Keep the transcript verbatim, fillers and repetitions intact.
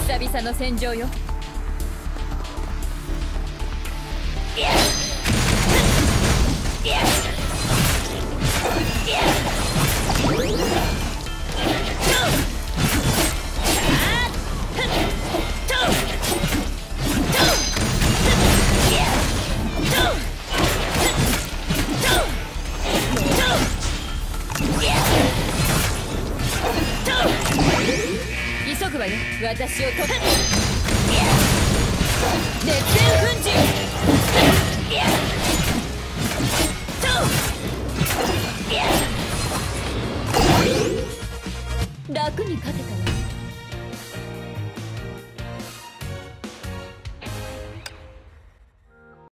久々の戦場よ。急ぐわよ、私を取って。熱戦粉塵。楽に勝てたわ。